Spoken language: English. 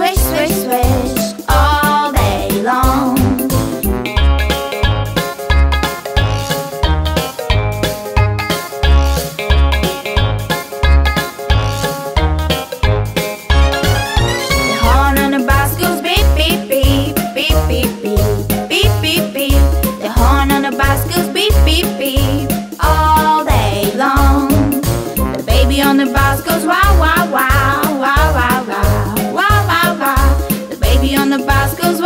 swish, swish, swish all day long. The horn on the bus goes beep, beep, beep, beep, beep, beep, beep, beep, beep. The horn on the bus goes beep, beep, beep all day long. The baby on the bus goes wow, wow, wow, wow, wow, wow, wow, wow, wow. The baby on the bus goes